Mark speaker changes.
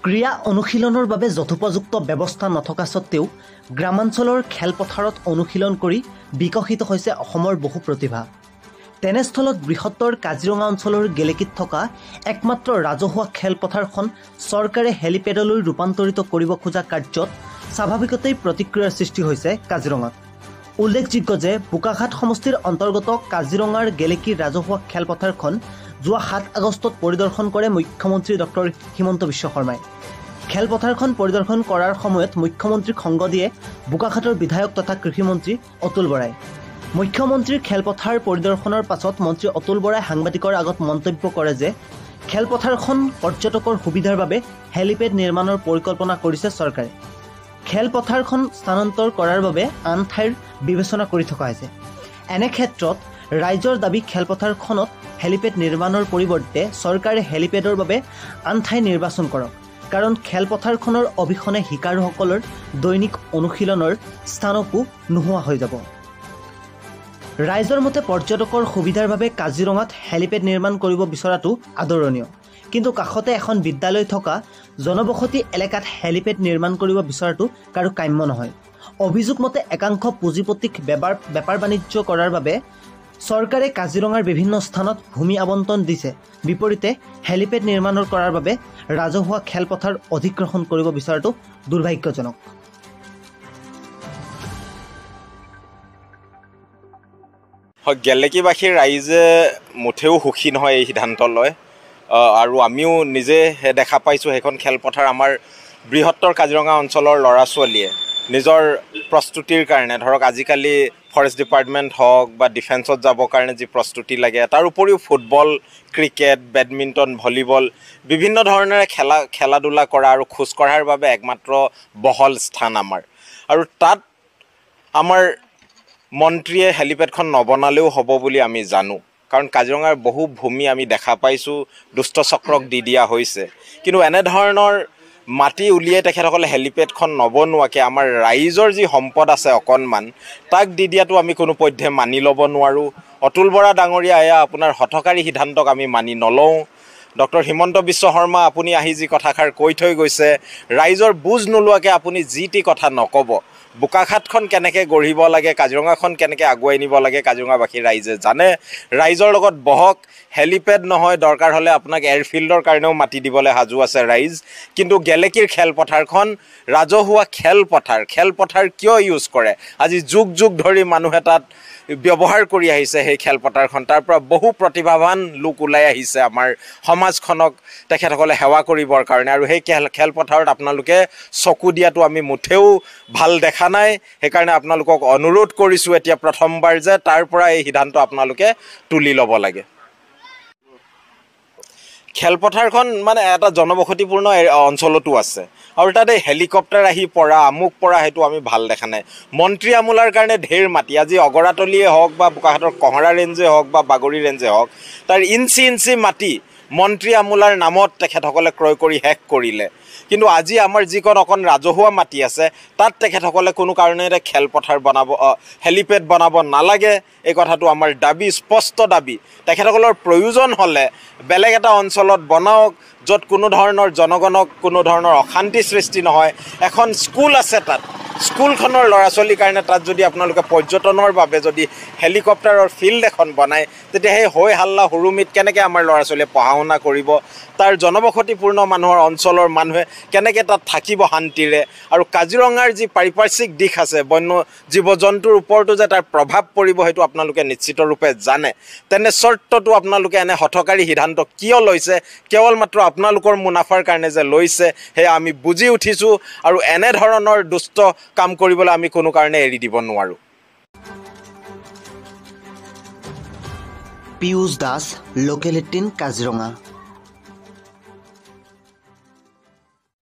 Speaker 1: ক্ৰীড়া অনুশীলনৰ বাবে যথোপযুক্ত ব্যৱস্থা নথকা সত্ত্বেও গ্ৰামাঞ্চলৰ খেলপথাৰত অনুশীলন কৰি বিকশিত হৈছে অসমৰ বহু প্ৰতিভা। তেনেস্থলত বৃহত্তৰ কাজিৰঙা অঞ্চলৰ গেলেকীত থকা একমাত্ৰ ৰাজহুৱা খেলপথাৰখন চৰকাৰে হেলিপেডলৈ ৰূপান্তৰিত কৰিব খোজা কাৰ্যত স্বাভাৱিকতেই প্ৰতিক্ৰিয়াৰ সৃষ্টি হৈছে কাজিৰঙাত। উল্লেখযোগ্য যে বোকাখাট সমষ্টিৰ অন্তৰ্গত কাজিৰঙাৰ গেলেকীৰ ৰাজহুৱা খেলপথাৰখন যোৱা 7 আগষ্টত পৰিদৰ্শন কৰে মুখ্যমন্ত্ৰী ডক্টৰ হিমন্ত বিশ্ব শৰ্মাই। খেলপথাৰখন পৰিদৰ্শন কৰাৰ সময়ত মুখ্যমন্ত্ৰীক সংগ দিয়ে বোকাখাটৰ বিধায়ক তথা কৃষিমন্ত্ৰী অতুল বৰাই। মুখ্যমন্ত্ৰীৰ খেলপথাৰ পৰিদৰ্শনৰ পাছত মন্ত্ৰী অতুল বৰাই সাংবাদিকৰ আগত মন্তব্য কৰে যে খেলপথাৰখন পৰ্যটকৰ সুবিধাৰ বাবে হেলিপেড নিৰ্মাণৰ পৰিকল্পনা কৰিছে চৰকাৰে। খেলপথাৰখন স্থানান্তৰ কৰাৰ বাবে আন ঠাইৰ বিবেচনা কৰি থকা হৈছে। এনে ক্ষেত্ৰত ৰাইজৰ দাবী খেলপথাৰখনত হেলিপেড নিৰ্মাণৰ পৰিৱৰ্তে চৰকাৰে হেলিপেডৰ বাবে আন ঠাই নিৰ্বাচন কৰক, কাৰণ খেলপথাৰখনৰ অবিহনে শিকাৰুসকলৰ দৈনিক অনুশীলনৰ স্থানকো নোহোৱা হৈ যাব। ৰাইজৰ মতে পৰ্যটকৰ সুবিধাৰ বাবে কাজিৰঙাত হেলিপেড নিৰ্মাণ কৰিব বিচৰাটো আদৰণীয়, কিন্তু কাষতে এখন বিদ্যালয় থকা জনবসতি এলেকাত হেলিপেড নিৰ্মাণ কৰিব বিচৰাটো কাৰো কাম্য নহয়। অভিযোগ মতে একাংশ পুঁজিপতিক বেপাৰ বাণিজ্য কৰাৰ বাবে চৰকাৰে কাজিৰঙাৰ বিভিন্ন স্থানত ভূমি আবণ্টন দিছে, বিপৰীতে হেলিপেড নিৰ্মাণ কৰাৰ বাবে ৰাজহুৱা খেলপথাৰ অধিগ্ৰহণ কৰিব বিচৰাটো দুৰ্ভাগ্যজনক।
Speaker 2: গেলেকীবাসীৰ ৰাইজে মুঠেও সুখী নহয় এই সিদ্ধান্ত লয়, আৰু আমিও নিজে দেখা পাইছোঁ সেইখন খেলপথাৰ আমাৰ বৃহত্তৰ কাজিৰঙা অঞ্চলৰ ল'ৰা ছোৱালীয়ে নিজৰ প্ৰস্তুতিৰ কাৰণে, ধৰক আজিকালি ফৰেষ্ট ডিপাৰ্টমেণ্ট হওক বা ডিফেন্সত যাবৰ কাৰণে যি প্ৰস্তুতি লাগে, তাৰ উপৰিও ফুটবল, ক্ৰিকেট, বেডমিণ্টন, ভলীবল বিভিন্ন ধৰণেৰে খেলা ধূলা কৰা আৰু খোজ কঢ়াৰ বাবে একমাত্ৰ বহল স্থান আমাৰ। আৰু তাত আমাৰ মন্ত্ৰীয়ে হেলিপেডখন নবনালেও হ'ব বুলি আমি জানো, কাৰণ কাজিৰঙাৰ বহু ভূমি আমি দেখা পাইছোঁ দুষ্ট চক্ৰক দি দিয়া হৈছে। কিন্তু এনেধৰণৰ মাটি উলিয়াই তেখেতসকলে হেলিপেডখন নবনোৱাকৈ আমাৰ ৰাইজৰ যি সম্পদ আছে অকণমান, তাক দি দিয়াটো আমি কোনোপধ্যে মানি ল'ব নোৱাৰোঁ। অতুল বৰা ডাঙৰীয়া, এয়া আপোনাৰ হঠকাৰী সিদ্ধান্তক আমি মানি নলওঁ। ডক্টৰ হিমন্ত বিশ্ব শৰ্মা, আপুনি আহি যি কথাষাৰ কৈ থৈ গৈছে, ৰাইজৰ বুজ নোলোৱাকৈ আপুনি যি টি কথা নক'ব। বোকাখাটখন কেনেকৈ গঢ়িব লাগে, কাজিৰঙাখন কেনেকৈ আগুৱাই নিব লাগে কাজিৰঙাবাসী ৰাইজে জানে। ৰাইজৰ লগত বহক, হেলিপেড নহয়, দৰকাৰ হ'লে আপোনাক এয়াৰফিল্ডৰ কাৰণেও মাতি দিবলৈ সাজু আছে ৰাইজ। কিন্তু গেলেকীৰ খেলপথাৰখন ৰাজহুৱা খেলপথাৰ কিয় ইউজ কৰে? আজি যুগ ধৰি মানুহে তাত ব্যৱহাৰ কৰি আহিছে সেই খেলপথাৰখন। তাৰ পৰা বহু প্ৰতিভাৱান লোক ওলাই আহিছে আমাৰ সমাজখনক তেখেতসকলে সেৱা কৰিবৰ কাৰণে, আৰু সেই খেলপথাৰত আপোনালোকে চকু দিয়াটো আমি মুঠেও ভাল দেখা নাই। সেইকাৰণে আপোনালোকক অনুৰোধ কৰিছোঁ এতিয়া প্ৰথমবাৰ যে তাৰ পৰা এই সিদ্ধান্ত আপোনালোকে তুলি ল'ব লাগে। খেলপথাৰখন মানে এটা জনবসতিপূৰ্ণ অঞ্চলতো আছে, আৰু তাতে হেলিকপ্টাৰ আহি পৰা আমুক পৰা সেইটো আমি ভাল দেখা নাই। মন্ত্ৰী আমোলাৰ কাৰণে ঢেৰ মাটি, আজি অগৰাতলিয়ে হওক বা বোকাখাটৰ কহৰা ৰেঞ্জে হওক বা বাগৰি ৰেঞ্জে হওক, তাৰ ইঞ্চি মাটি মন্ত্ৰী আমোলাৰ নামত তেখেতসকলে ক্ৰয় কৰি শেষ কৰিলে। কিন্তু আজি আমাৰ যিকণ অকণ ৰাজহুৱা মাটি আছে তাত তেখেতসকলে কোনো কাৰণেৰে খেলপথাৰ হেলিপেড বনাব নালাগে, এই কথাটো আমাৰ দাবী, স্পষ্ট দাবী। তেখেতসকলৰ প্ৰয়োজন হ'লে বেলেগ এটা অঞ্চলত বনাওক, য'ত কোনো ধৰণৰ জনগণক কোনো ধৰণৰ অশান্তি সৃষ্টি নহয়। এখন স্কুল আছে তাত, স্কুলখনৰ ল'ৰা ছোৱালীৰ কাৰণে তাত যদি আপোনালোকে পৰ্যটনৰ বাবে যদি হেলিকপ্টাৰৰ ফিল্ড এখন বনায়, তেতিয়া সেই হৈ হাল্লা হুৰুমিত কেনেকৈ আমাৰ ল'ৰা ছোৱালীয়ে পঢ়া শুনা কৰিব? তাৰ জনবসতিপূৰ্ণ মানুহৰ অঞ্চলৰ মানুহে কেনেকৈ তাত থাকিব শান্তিৰে? আৰু কাজিৰঙাৰ যি পাৰিপাৰ্শ্বিক দিশ আছে, বন্য জীৱ জন্তুৰ ওপৰতো যে তাৰ প্ৰভাৱ পৰিব সেইটো আপোনালোকে নিশ্চিতৰূপে জানে। তেনে চৰ্তটো আপোনালোকে এনে হঠকাৰী সিদ্ধান্ত কিয় লৈছে? কেৱল মাত্ৰ আপোনালোকৰ মুনাফাৰ কাৰণে যে লৈছে সেয়া আমি বুজি উঠিছোঁ, আৰু এনেধৰণৰ দুষ্ট কাম কৰিবলৈ আমি কোনো কাৰণে এৰি দিব নোৱাৰোঁ।
Speaker 1: পিয়ুষ দাস, লোকেল 18 কাজিৰঙা।